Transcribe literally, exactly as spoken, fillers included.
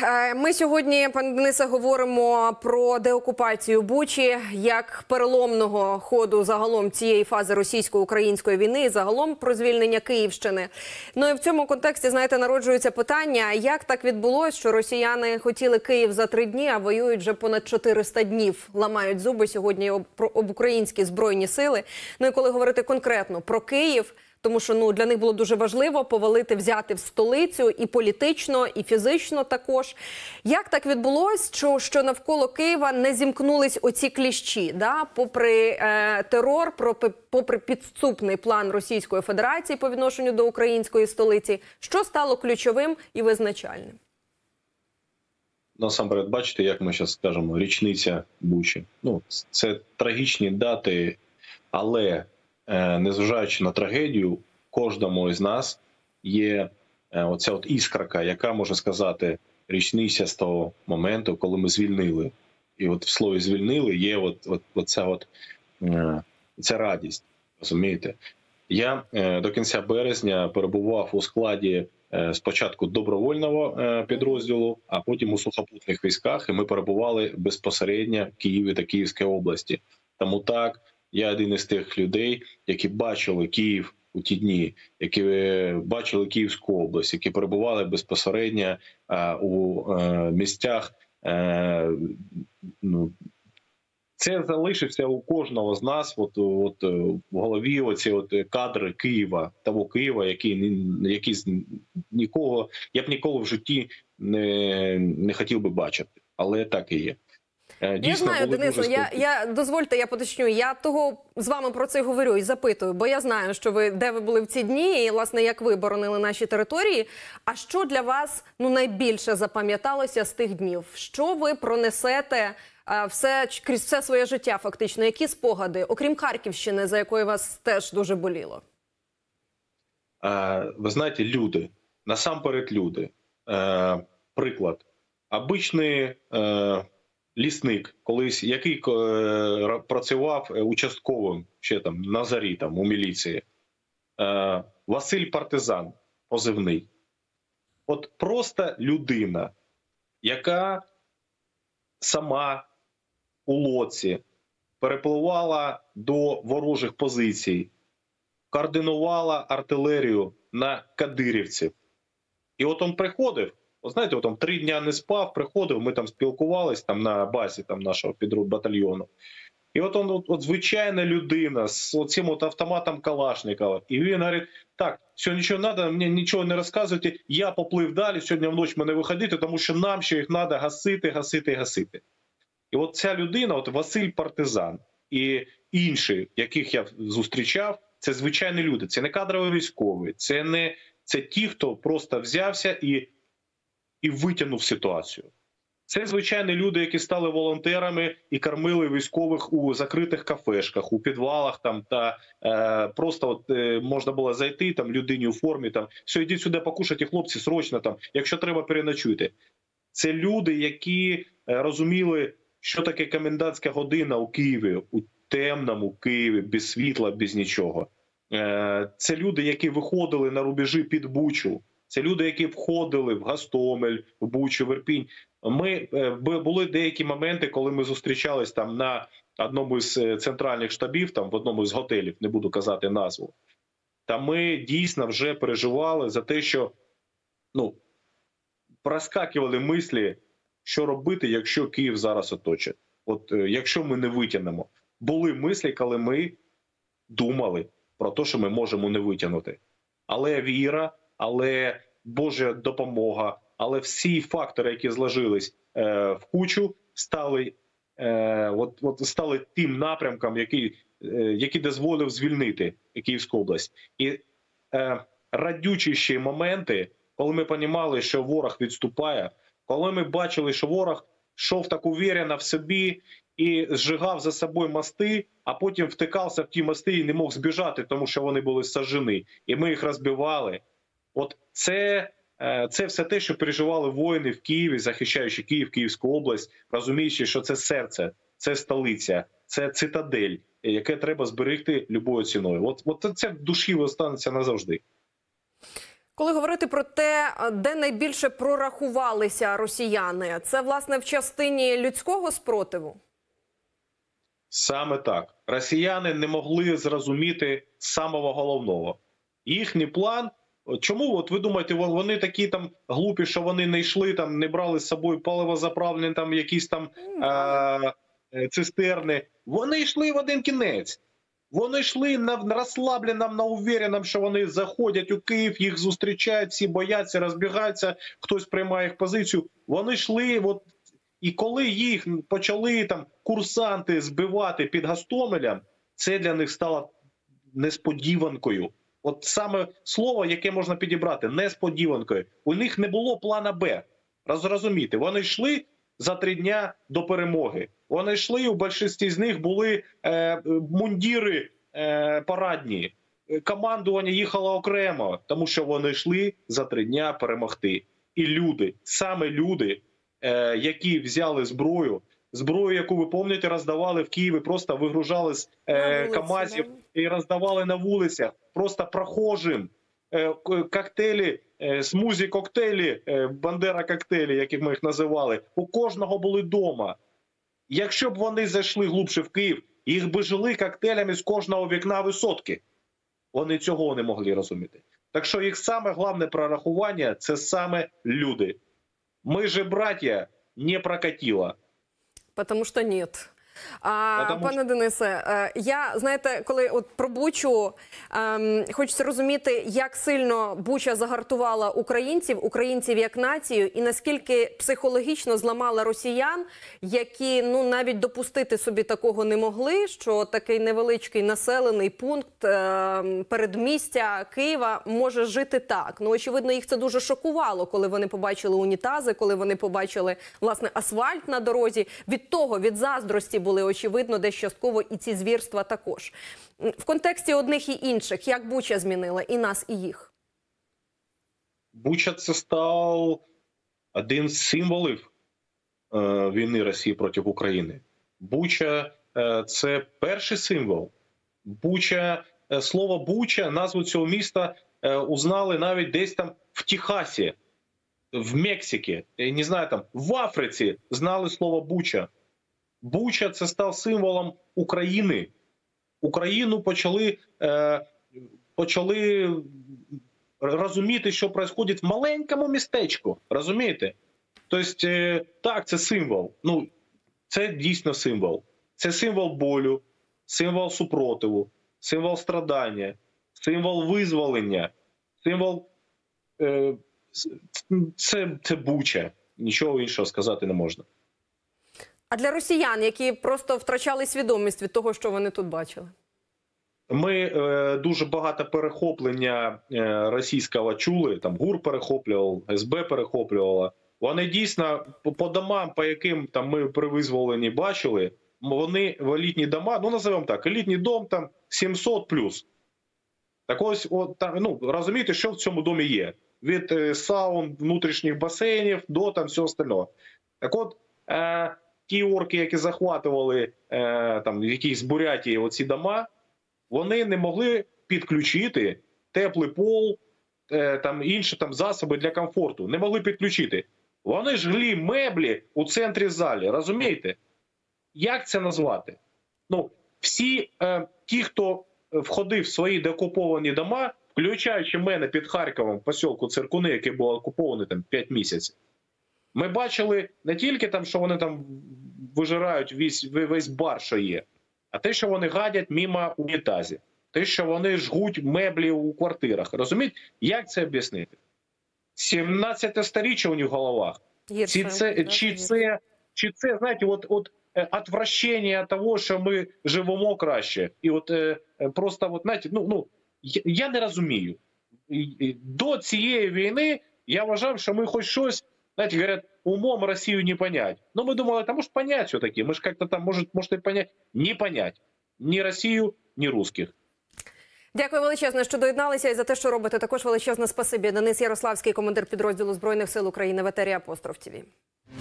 Ми сьогодні, пане Денисе, говоримо про деокупацію Бучі як переломного ходу загалом цієї фази російсько-української війни і загалом про звільнення Київщини. Ну і в цьому контексті, знаєте, народжується питання, як так відбулося, що росіяни хотіли Київ за три дні, а воюють вже понад чотириста днів, ламають зуби сьогодні об, об українські збройні сили. Ну і коли говорити конкретно про Київ, тому що ну, для них було дуже важливо повалити, взяти в столицю і політично, і фізично також. Як так відбулося, що, що навколо Києва не зімкнулись оці кліщі, да? Попри е, терор, про, попри підступний план Російської Федерації по відношенню до української столиці, що стало ключовим і визначальним? Насамперед, бачите, як ми зараз скажемо, річниця Бучі. Ну, це трагічні дати, але незважаючи на трагедію, кожному із нас є оця от іскорка, яка може сказати річниця з того моменту, коли ми звільнили. І от в слові «звільнили» є от, от, оця от, ця радість, розумієте? Я до кінця березня перебував у складі спочатку добровольного підрозділу, а потім у сухопутних військах, і ми перебували безпосередньо в Києві та Київській області. Тому так, я один із тих людей, які бачили Київ у ті дні, які бачили Київську область, які перебували безпосередньо а, у а, місцях. А, ну, це залишився у кожного з нас от, от, в голові оці от кадри Києва, того Києва, який, який нікого, я б ніколи в житті не, не хотів би бачити, але так і є. Дійсно, я знаю, Денисо, я, я, дозвольте, я поточню, я того з вами про це говорю і запитую, бо я знаю, що ви, де ви були в ці дні, і, власне, як ви боронили наші території. А що для вас, ну, найбільше запам'яталося з тих днів? Що ви пронесете а, все, крізь все своє життя, фактично? Які спогади, окрім Харківщини, за якою вас теж дуже боліло? А, ви знаєте, люди, насамперед люди. А, приклад. Обичний... А... лісник, колись, який е, працював участковим ще там на Зарі, там у міліції. Е, Василь Партизан, позивний. От просто людина, яка сама у лодці перепливала до ворожих позицій, координувала артилерію на кадирівців. І от він приходив, от знаєте, от там три дня не спав, приходив, ми там спілкувались там на базі там нашого підбатальйону. І от он, от, от звичайна людина з цим от автоматом Калашникова. І він говорить, так, все, нічого не треба, мені нічого не розказуйте, я поплив далі, сьогодні вночі мене виходити, тому що нам ще їх треба гасити, гасити, гасити. І от ця людина, от Василь Партизан і інші, яких я зустрічав, це звичайні люди, це не кадрові військові, це не це ті, хто просто взявся і і витягнув ситуацію. Це звичайні люди, які стали волонтерами і кормили військових у закритих кафешках, у підвалах там, та е, просто от, е, можна було зайти там людині у формі, там, все, йдіть сюди покушайте, хлопці, срочно, там, якщо треба, переночуйте. Це люди, які е, розуміли, що таке комендантська година у Києві, у темному Києві, без світла, без нічого. Е, це люди, які виходили на рубежі під Бучу. Це люди, які входили в Гостомель, в Бучу, в Ірпінь. Ми, були деякі моменти, коли ми зустрічались там на одному з центральних штабів, там в одному з готелів, не буду казати назву. Та ми дійсно вже переживали за те, що ну, проскакували мислі, що робити, якщо Київ зараз оточать. От якщо ми не витягнемо. Були мислі, коли ми думали про те, що ми можемо не витягнути. Але віра, але Божа допомога, але всі фактори, які зложились е, в кучу, стали, е, от, от, стали тим напрямком, який, е, який дозволив звільнити Київську область. І е, радючі ще моменти, коли ми розуміли, що ворог відступає, коли ми бачили, що ворог йшов так уверенно в собі і зжигав за собою мости, а потім втикався в ті мости і не мог збіжати, тому що вони були сожжені. І ми їх розбивали. От це, це все те, що переживали воїни в Києві, захищаючи Київ, Київську область, розуміючи, що це серце, це столиця, це цитадель, яке треба зберегти любою ціною. От, от це в душі останеться назавжди. Коли говорити про те, де найбільше прорахувалися росіяни, це, власне, в частині людського спротиву? Саме так. Росіяни не могли зрозуміти самого головного. Їхній план. Чому, от ви думаєте, вони такі там глупі, що вони не йшли, там, не брали з собою паливозаправлені, там, якісь там е цистерни? Вони йшли в один кінець. Вони йшли на розслабленому, на увереному, що вони заходять у Київ, їх зустрічають, всі бояться, розбігаються, хтось приймає їх позицію. Вони йшли, от, і коли їх почали там курсанти збивати під Гостомелем, це для них стало несподіванкою. От саме слово, яке можна підібрати, несподіванкою. У них не було плана Б. Розумієте, вони йшли за три дня до перемоги. Вони йшли, у більшості з них були е, мундіри е, парадні. Командування їхало окремо, тому що вони йшли за три дня перемогти. І люди, саме люди, е, які взяли зброю, зброю, яку, ви пам'ятаєте, роздавали в Києві, просто вигружали з е, КАМАЗів і роздавали на вулицях, просто прохожим. Е, коктейлі, е, смузі-коктейлі, е, бандера-коктейлі, як ми їх називали, у кожного були вдома. Якщо б вони зайшли глибше в Київ, їх би жили коктейлями з кожного вікна висотки. Вони цього не могли розуміти. Так що їх саме головне прорахування – це саме люди. Ми же, браття, не прокатило. Потому что нет. А, Потому пане Денисе, я, знаєте, коли от про Бучу, ем, хочеться розуміти, як сильно Буча загартувала українців, українців як націю, і наскільки психологічно зламала росіян, які, ну, навіть допустити собі такого не могли, що такий невеличкий населений пункт е, передмістя Києва може жити так. Ну, очевидно, їх це дуже шокувало, коли вони побачили унітази, коли вони побачили, власне, асфальт на дорозі. Від того, від заздрості були, очевидно, десь частково і ці звірства також. В контексті одних і інших, як Буча змінила і нас, і їх? Буча – це став один з символів е, війни Росії проти України. Буча е, – це перший символ. Буча, е, слово Буча, назву цього міста е, узнали навіть десь там в Техасі, в Мексиці, я не знаю, там, в Африці знали слово Буча. Буча – це став символом України. Україну почали, е, почали розуміти, що відбувається в маленькому містечку. Розумієте? Тобто, е, так, це символ. Ну, це дійсно символ. Це символ болю, символ супротиву, символ страдання, символ визволення, символ... Е, це, це Буча. Нічого іншого сказати не можна. А для росіян, які просто втрачали свідомість від того, що вони тут бачили? Ми е, дуже багато перехоплення е, російського чули, там ГУР перехоплював, СБ перехоплювала. Вони дійсно по, по домам, по яким там ми при визволенні бачили, вони в елітні дома, ну називаємо так, елітний дом там сімсот плюс. Так ось, от, там, ну, розумієте, що в цьому домі є? Від е, саун, внутрішніх басейнів до там всього остального. Так от, е, ті орки, які захватували е, там, якісь Бурятії оці дома, вони не могли підключити теплий пол, е, там, інші там, засоби для комфорту. Не могли підключити. Вони жгли меблі у центрі залі, розумієте? Як це назвати? Ну, всі е, ті, хто входив в свої деокуповані дома, включаючи мене під Харковом, в посілку Циркуни, який був окупований там п'ять місяців, ми бачили не тільки там, що вони там вижирають весь, весь бар, що є, а те, що вони гадять мимо унітазів, те, що вони жгуть меблі у квартирах. Розумієте, як це об'яснити? сімнадцяте сторіччя у них в головах. Гірше, Чи це, да, чи це, чи це, знаєте, от, от отвращення того, що ми живемо краще. І от е, просто, от, знаєте, ну, ну, я, я не розумію. До цієї війни я вважав, що ми хоч щось, знаете, говорят, умом Россию не понять. Но мы думали, а может понять все-таки. Мы же как-то там, может, может и понять. Не понять. Ни Россию, ни русских. Дякую величезно, що доєдналися, і за те, що робите. Також величезне спасибі. Денис Ярославський, командир підрозділу Збройних сил України в етері Апостроф ТІВІ.